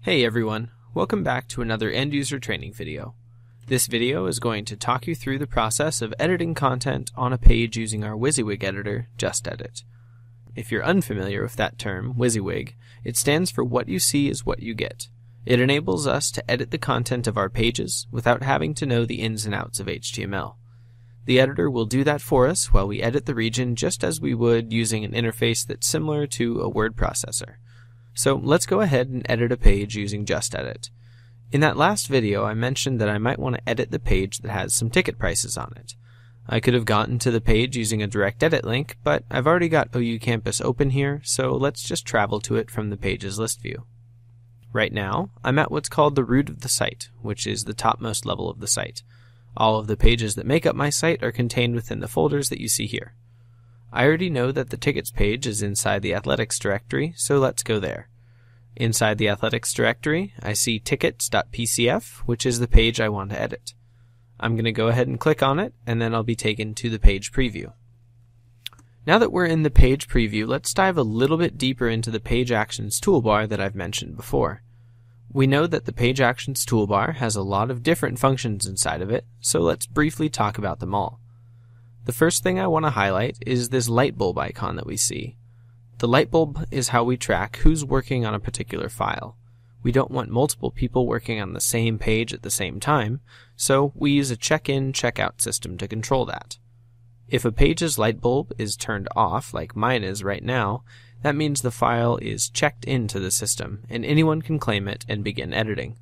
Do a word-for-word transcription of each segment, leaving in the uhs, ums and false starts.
Hey everyone, welcome back to another end-user training video. This video is going to talk you through the process of editing content on a page using our WYSIWYG editor, JustEdit. If you're unfamiliar with that term, WYSIWYG, it stands for What You See is What You Get. It enables us to edit the content of our pages without having to know the ins and outs of H T M L. The editor will do that for us while we edit the region just as we would using an interface that's similar to a word processor. So let's go ahead and edit a page using JustEdit. In that last video I mentioned that I might want to edit the page that has some ticket prices on it. I could have gotten to the page using a direct edit link, but I've already got O U Campus open here, so let's just travel to it from the page's list view. Right now, I'm at what's called the root of the site, which is the topmost level of the site. All of the pages that make up my site are contained within the folders that you see here. I already know that the tickets page is inside the athletics directory, so let's go there. Inside the athletics directory, I see tickets dot P C F, which is the page I want to edit. I'm going to go ahead and click on it, and then I'll be taken to the page preview. Now that we're in the page preview, let's dive a little bit deeper into the Page Actions toolbar that I've mentioned before. We know that the Page Actions toolbar has a lot of different functions inside of it, so let's briefly talk about them all. The first thing I want to highlight is this light bulb icon that we see. The light bulb is how we track who's working on a particular file. We don't want multiple people working on the same page at the same time, so we use a check-in, check-out system to control that. If a page's light bulb is turned off, like mine is right now, that means the file is checked into the system, and anyone can claim it and begin editing.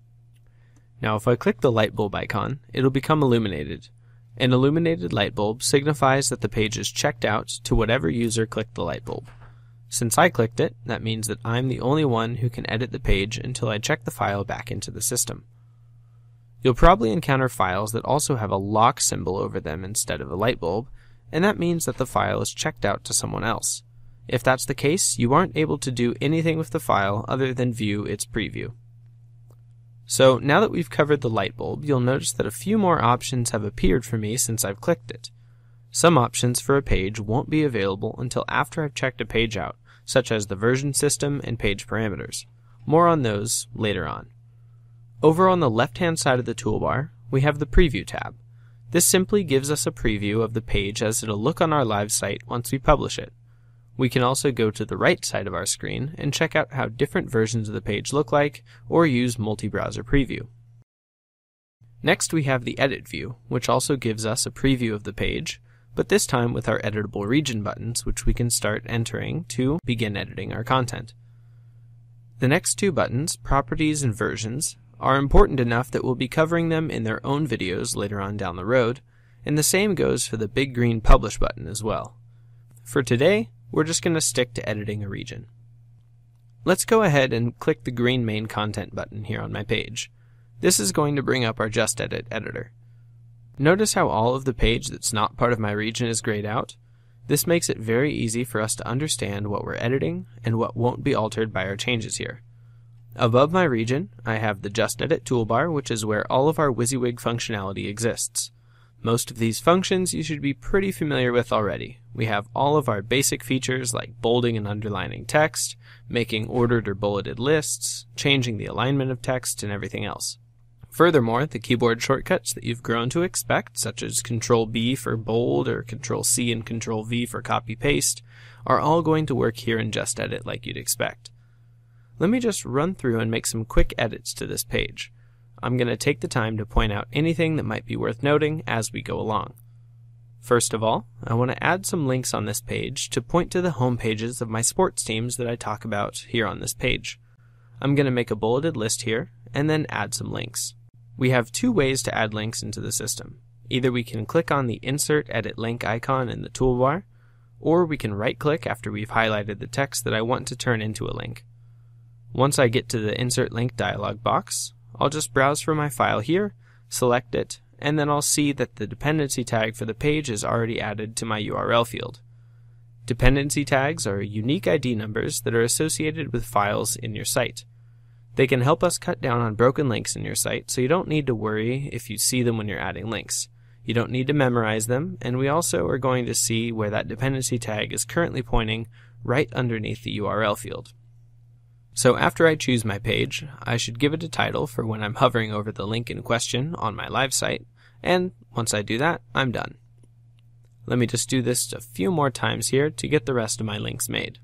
Now if I click the light bulb icon, it'll become illuminated. An illuminated light bulb signifies that the page is checked out to whatever user clicked the light bulb. Since I clicked it, that means that I'm the only one who can edit the page until I check the file back into the system. You'll probably encounter files that also have a lock symbol over them instead of a light bulb, and that means that the file is checked out to someone else. If that's the case, you aren't able to do anything with the file other than view its preview. So now that we've covered the light bulb, you'll notice that a few more options have appeared for me since I've clicked it. Some options for a page won't be available until after I've checked a page out, such as the version system and page parameters. More on those later on. Over on the left-hand side of the toolbar, we have the Preview tab. This simply gives us a preview of the page as it'll look on our live site once we publish it. We can also go to the right side of our screen and check out how different versions of the page look like, or use multi-browser preview. Next we have the Edit view, which also gives us a preview of the page, but this time with our editable region buttons, which we can start entering to begin editing our content. The next two buttons, Properties and Versions, are important enough that we'll be covering them in their own videos later on down the road, and the same goes for the big green Publish button as well. For today, we're just going to stick to editing a region. Let's go ahead and click the green Main Content button here on my page. This is going to bring up our JustEdit editor. Notice how all of the page that's not part of my region is grayed out? This makes it very easy for us to understand what we're editing and what won't be altered by our changes here. Above my region, I have the JustEdit toolbar, which is where all of our WYSIWYG functionality exists. Most of these functions you should be pretty familiar with already. We have all of our basic features like bolding and underlining text, making ordered or bulleted lists, changing the alignment of text, and everything else. Furthermore, the keyboard shortcuts that you've grown to expect, such as control B for bold or control C and control V for copy-paste, are all going to work here in JustEdit like you'd expect. Let me just run through and make some quick edits to this page. I'm going to take the time to point out anything that might be worth noting as we go along. First of all, I want to add some links on this page to point to the home pages of my sports teams that I talk about here on this page. I'm going to make a bulleted list here and then add some links. We have two ways to add links into the system. Either we can click on the Insert Edit Link icon in the toolbar, or we can right-click after we've highlighted the text that I want to turn into a link. Once I get to the Insert Link dialog box, I'll just browse for my file here, select it, and then I'll see that the dependency tag for the page is already added to my U R L field. Dependency tags are unique I D numbers that are associated with files in your site. They can help us cut down on broken links in your site, so you don't need to worry if you see them when you're adding links. You don't need to memorize them, and we also are going to see where that dependency tag is currently pointing right underneath the U R L field. So after I choose my page, I should give it a title for when I'm hovering over the link in question on my live site, and once I do that, I'm done. Let me just do this a few more times here to get the rest of my links made.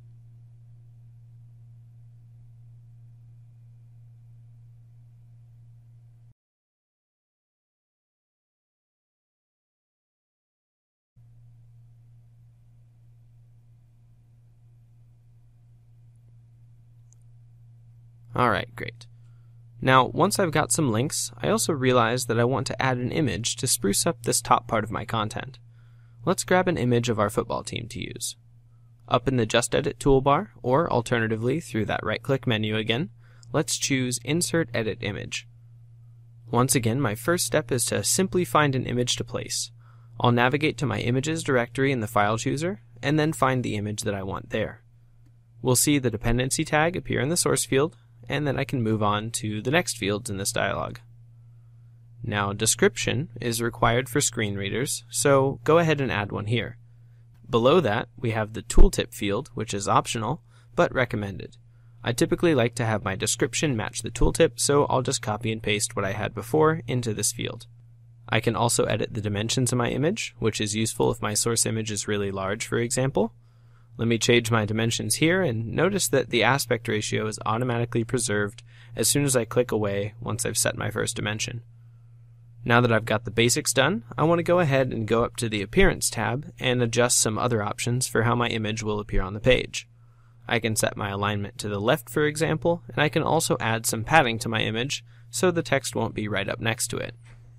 Alright, great. Now, once I've got some links, I also realize that I want to add an image to spruce up this top part of my content. Let's grab an image of our football team to use. Up in the JustEdit toolbar, or alternatively through that right-click menu again, let's choose Insert Edit Image. Once again, my first step is to simply find an image to place. I'll navigate to my Images directory in the File Chooser, and then find the image that I want there. We'll see the dependency tag appear in the source field, and then I can move on to the next fields in this dialog. Now, description is required for screen readers, so go ahead and add one here. Below that, we have the tooltip field, which is optional, but recommended. I typically like to have my description match the tooltip, so I'll just copy and paste what I had before into this field. I can also edit the dimensions of my image, which is useful if my source image is really large, for example. Let me change my dimensions here, and notice that the aspect ratio is automatically preserved as soon as I click away once I've set my first dimension. Now that I've got the basics done, I want to go ahead and go up to the Appearance tab and adjust some other options for how my image will appear on the page. I can set my alignment to the left, for example, and I can also add some padding to my image so the text won't be right up next to it.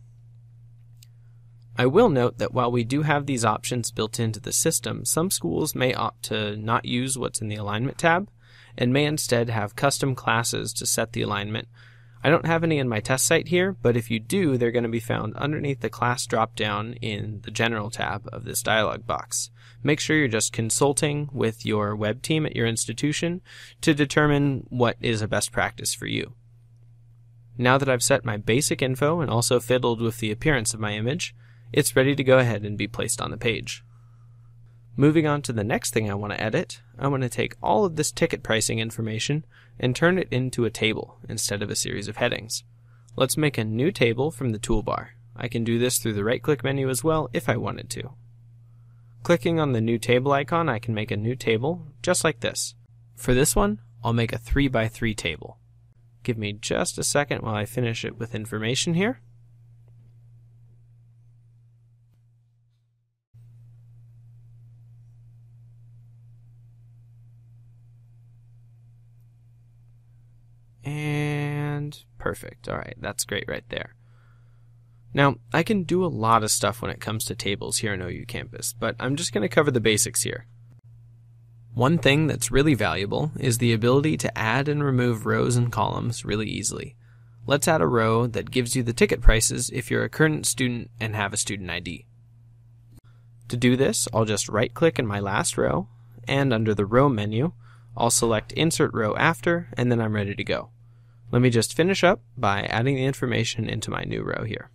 I will note that while we do have these options built into the system, some schools may opt to not use what's in the Alignment tab, and may instead have custom classes to set the alignment. I don't have any in my test site here, but if you do, they're going to be found underneath the class dropdown in the General tab of this dialog box. Make sure you're just consulting with your web team at your institution to determine what is a best practice for you. Now that I've set my basic info and also fiddled with the appearance of my image, it's ready to go ahead and be placed on the page. Moving on to the next thing I want to edit, I want to take all of this ticket pricing information and turn it into a table instead of a series of headings. Let's make a new table from the toolbar. I can do this through the right-click menu as well if I wanted to. Clicking on the new table icon, I can make a new table just like this. For this one, I'll make a three by three table. Give me just a second while I finish it with information here. And perfect. Alright, that's great right there. Now, I can do a lot of stuff when it comes to tables here in O U Campus, but I'm just going to cover the basics here. One thing that's really valuable is the ability to add and remove rows and columns really easily. Let's add a row that gives you the ticket prices if you're a current student and have a student I D. To do this, I'll just right-click in my last row, and under the Row menu, I'll select Insert Row After, and then I'm ready to go. Let me just finish up by adding the information into my new row here.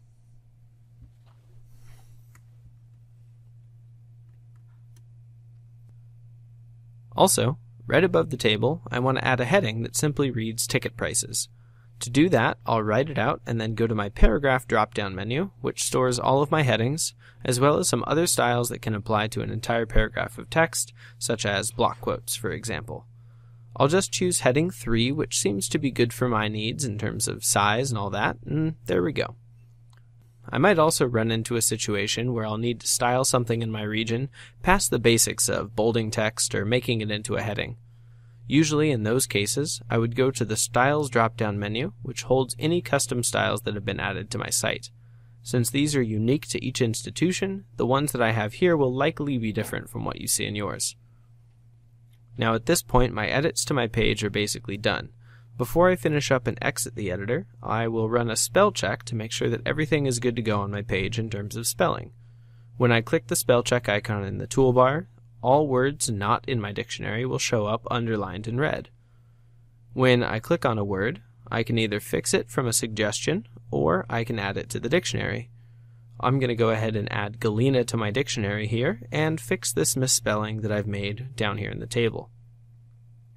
Also, right above the table, I want to add a heading that simply reads Ticket Prices. To do that, I'll write it out and then go to my Paragraph drop-down menu, which stores all of my headings, as well as some other styles that can apply to an entire paragraph of text, such as block quotes, for example. I'll just choose heading three, which seems to be good for my needs in terms of size and all that, and there we go. I might also run into a situation where I'll need to style something in my region past the basics of bolding text or making it into a heading. Usually in those cases, I would go to the Styles drop-down menu, which holds any custom styles that have been added to my site. Since these are unique to each institution, the ones that I have here will likely be different from what you see in yours. Now at this point, my edits to my page are basically done. Before I finish up and exit the editor, I will run a spell check to make sure that everything is good to go on my page in terms of spelling. When I click the spell check icon in the toolbar, all words not in my dictionary will show up underlined in red. When I click on a word, I can either fix it from a suggestion or I can add it to the dictionary. I'm going to go ahead and add Galena to my dictionary here and fix this misspelling that I've made down here in the table.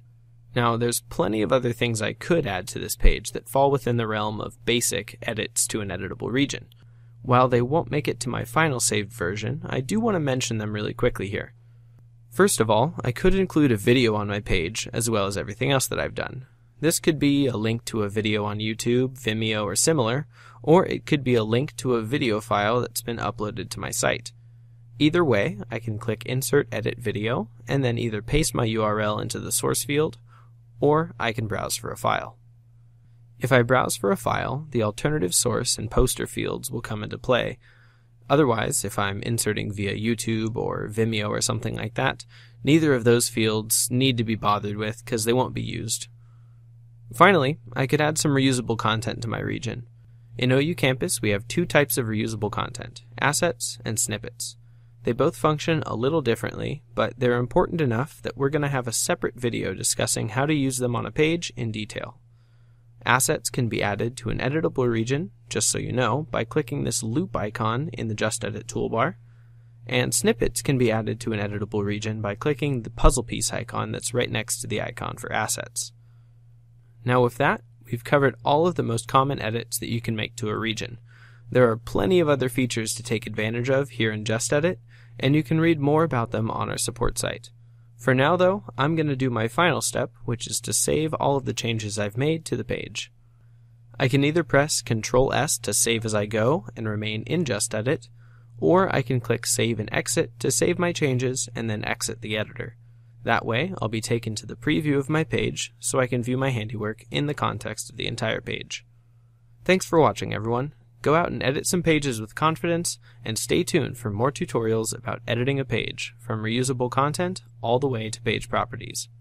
Now, there's plenty of other things I could add to this page that fall within the realm of basic edits to an editable region. While they won't make it to my final saved version, I do want to mention them really quickly here. First of all, I could include a video on my page, as well as everything else that I've done. This could be a link to a video on YouTube, Vimeo, or similar, or it could be a link to a video file that's been uploaded to my site. Either way, I can click Insert Edit Video, and then either paste my U R L into the source field, or I can browse for a file. If I browse for a file, the alternative source and poster fields will come into play. Otherwise, if I'm inserting via YouTube or Vimeo or something like that, neither of those fields need to be bothered with because they won't be used. Finally, I could add some reusable content to my region. In O U Campus, we have two types of reusable content, assets and snippets. They both function a little differently, but they're important enough that we're going to have a separate video discussing how to use them on a page in detail. Assets can be added to an editable region, just so you know, by clicking this loop icon in the JustEdit toolbar, and snippets can be added to an editable region by clicking the puzzle piece icon that's right next to the icon for assets. Now with that, we've covered all of the most common edits that you can make to a region. There are plenty of other features to take advantage of here in JustEdit, and you can read more about them on our support site. For now though, I'm going to do my final step, which is to save all of the changes I've made to the page. I can either press control S to save as I go and remain in JustEdit, or I can click Save and Exit to save my changes and then exit the editor. That way, I'll be taken to the preview of my page so I can view my handiwork in the context of the entire page. Thanks for watching, everyone. Go out and edit some pages with confidence, and stay tuned for more tutorials about editing a page, from reusable content all the way to page properties.